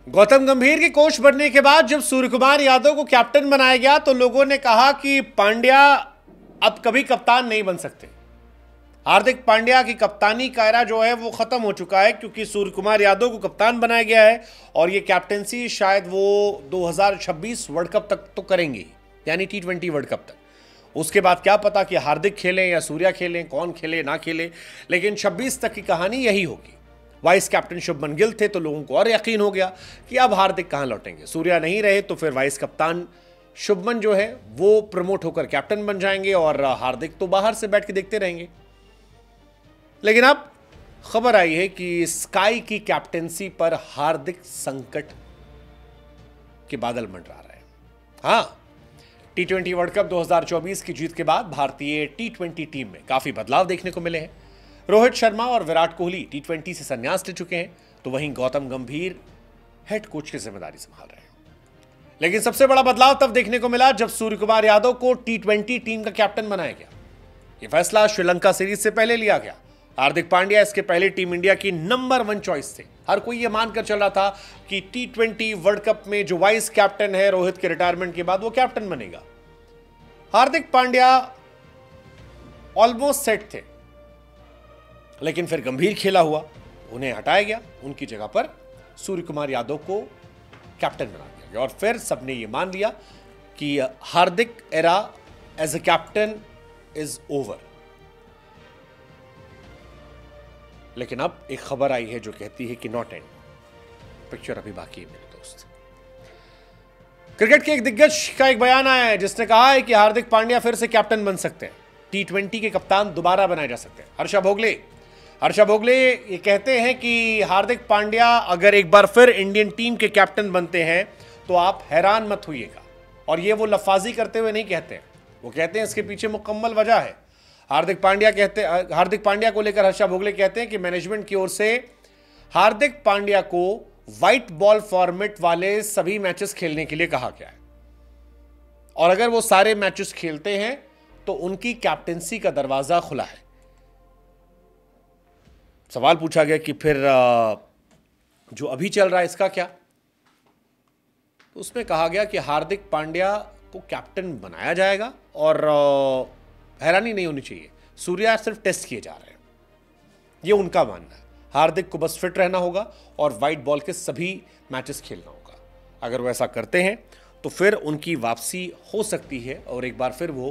गौतम गंभीर के कोच बनने के बाद जब सूर्यकुमार यादव को कैप्टन बनाया गया तो लोगों ने कहा कि पांड्या अब कभी कप्तान नहीं बन सकते। हार्दिक पांड्या की कप्तानी का एरा जो है वो खत्म हो चुका है, क्योंकि सूर्यकुमार यादव को कप्तान बनाया गया है और ये कैप्टनसी शायद वो 2026 वर्ल्ड कप तक तो करेंगे, यानी T20 वर्ल्ड कप तक। उसके बाद क्या पता कि हार्दिक खेलें या सूर्या खेलें, कौन खेले ना खेले, लेकिन 26 तक की कहानी यही होगी। वाइस कैप्टन शुभमन गिल थे तो लोगों को और यकीन हो गया कि अब हार्दिक कहां लौटेंगे। सूर्या नहीं रहे तो फिर वाइस कप्तान शुभमन जो है वो प्रमोट होकर कैप्टन बन जाएंगे और हार्दिक तो बाहर से बैठ के देखते रहेंगे। लेकिन अब खबर आई है कि स्काई की कैप्टनसी पर हार्दिक संकट के बादल मंडरा रहे हैं। हां, T20 वर्ल्ड कप 2024 की जीत के बाद भारतीय T20 टीम में काफी बदलाव देखने को मिले हैं। रोहित शर्मा और विराट कोहली T20 से संन्यास ले चुके हैं, तो वहीं गौतम गंभीर हेड कोच की जिम्मेदारी संभाल रहे हैं। लेकिन सबसे बड़ा बदलाव तब देखने को मिला जब सूर्यकुमार यादव को T20 टीम का कैप्टन बनाया गया। यह फैसला श्रीलंका सीरीज से पहले लिया गया। हार्दिक पांड्या इसके पहले टीम इंडिया की नंबर 1 चॉइस थे। हर कोई यह मानकर चल रहा था कि T20 वर्ल्ड कप में जो वाइस कैप्टन है रोहित के रिटायरमेंट के बाद वो कैप्टन बनेगा। हार्दिक पांड्या ऑलमोस्ट सेट थे, लेकिन फिर गंभीर खेला हुआ, उन्हें हटाया गया, उनकी जगह पर सूर्यकुमार यादव को कैप्टन बना दिया गया और फिर सबने यह मान लिया कि Hardik era as a captain is over. लेकिन अब एक खबर आई है जो कहती है कि नॉट एंड, पिक्चर अभी बाकी है मेरे दोस्त। क्रिकेट के एक दिग्गज का एक बयान आया है जिसने कहा है कि हार्दिक पांड्या फिर से कैप्टन बन सकते हैं, T20 के कप्तान दोबारा बनाए जा सकते हैं। हर्षा भोगले ये कहते हैं कि हार्दिक पांड्या अगर एक बार फिर इंडियन टीम के कैप्टन बनते हैं तो आप हैरान मत होइएगा। और ये वो लफाजी करते हुए नहीं कहते हैं, वो कहते हैं इसके पीछे मुकम्मल वजह है। हार्दिक पांड्या को लेकर हर्षा भोगले कहते हैं कि मैनेजमेंट की ओर से हार्दिक पांड्या को व्हाइट बॉल फॉर्मेट वाले सभी मैचेस खेलने के लिए कहा गया है और अगर वो सारे मैचेस खेलते हैं तो उनकी कैप्टेंसी का दरवाजा खुला है। सवाल पूछा गया कि फिर जो अभी चल रहा है इसका क्या, तो उसमें कहा गया कि हार्दिक पांड्या को कैप्टन बनाया जाएगा और हैरानी नहीं होनी चाहिए, सूर्या सिर्फ टेस्ट किए जा रहे हैं, ये उनका मानना है। हार्दिक को बस फिट रहना होगा और व्हाइट बॉल के सभी मैचेस खेलना होगा। अगर वो ऐसा करते हैं तो फिर उनकी वापसी हो सकती है और एक बार फिर वो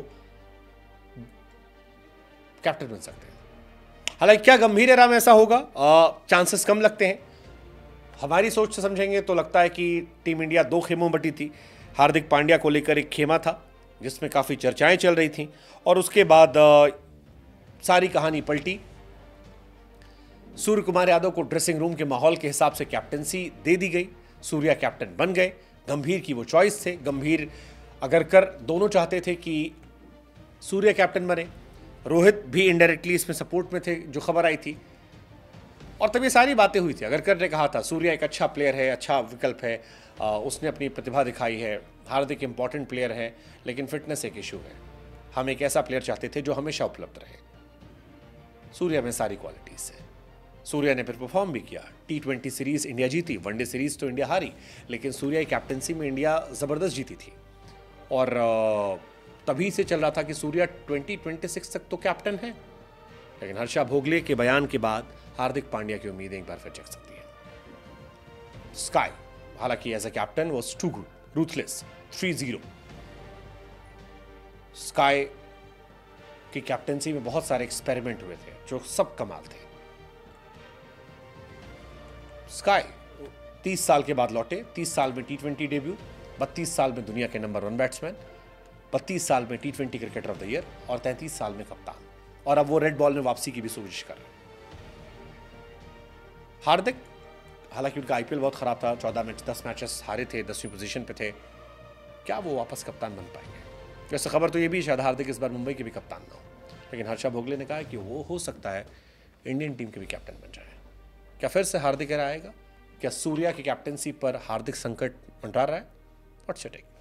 कैप्टन बन सकते हैं। हालांकि क्या गंभीर एरा में ऐसा होगा, चांसेस कम लगते हैं। हमारी सोच से समझेंगे तो लगता है कि टीम इंडिया 2 खेमों में बटी थी। हार्दिक पांड्या को लेकर एक खेमा था जिसमें काफ़ी चर्चाएं चल रही थीं और उसके बाद सारी कहानी पलटी। सूर्यकुमार यादव को ड्रेसिंग रूम के माहौल के हिसाब से कैप्टनसी दे दी गई, सूर्या कैप्टन बन गए। गंभीर की वो चॉइस थे, गंभीर अगर कर दोनों चाहते थे कि सूर्या कैप्टन बने, रोहित भी इनडायरेक्टली इसमें सपोर्ट में थे जो खबर आई थी और तब ये सारी बातें हुई थी। अगर कर ने कहा था सूर्या एक अच्छा प्लेयर है, अच्छा विकल्प है, उसने अपनी प्रतिभा दिखाई है, हार्दिक इंपॉर्टेंट प्लेयर है, लेकिन फिटनेस एक इशू है, हम एक ऐसा प्लेयर चाहते थे जो हमेशा उपलब्ध रहे। सूर्या में सारी क्वालिटीज है। सूर्या ने फिर परफॉर्म भी किया। T20 सीरीज इंडिया जीती, वनडे सीरीज तो इंडिया हारी, लेकिन सूर्या की कैप्टनसी में इंडिया ज़बरदस्त जीती थी और तभी से चल रहा था कि सूर्या 2026 तक तो कैप्टन है। लेकिन हर्षा भोगले के बयान के बाद हार्दिक पांड्या की उम्मीदें एक बार फिर जग सकती है। स्काई हालांकि as a captain was too good, ruthless, 3-0। Sky की कैप्टनसी में बहुत सारे एक्सपेरिमेंट हुए थे जो सब कमाल थे। स्काई 30 साल के बाद लौटे, 30 साल में T20 डेब्यू, 32 साल में दुनिया के नंबर 1 बैट्समैन, 32 साल में T20 cricketer of the year और 33 साल में कप्तान, और अब वो रेड बॉल में वापसी की भी कोशिश कर रहे हैं। हार्दिक हालांकि उनका IPL बहुत खराब था, 10 मैचेस हारे थे, 10वीं पोजीशन पे थे, क्या वो वापस कप्तान बन पाएंगे? वैसे खबर तो ये भी शायद हार्दिक इस बार मुंबई के भी कप्तान ना हो, लेकिन हर्षा भोगले ने कहा कि वो हो सकता है इंडियन टीम के भी कैप्टन बन जाए। क्या फिर से हार्दिक एरा आएगा? क्या सूर्या की कैप्टनसी पर हार्दिक संकट मंडरा रहा है? What's your take?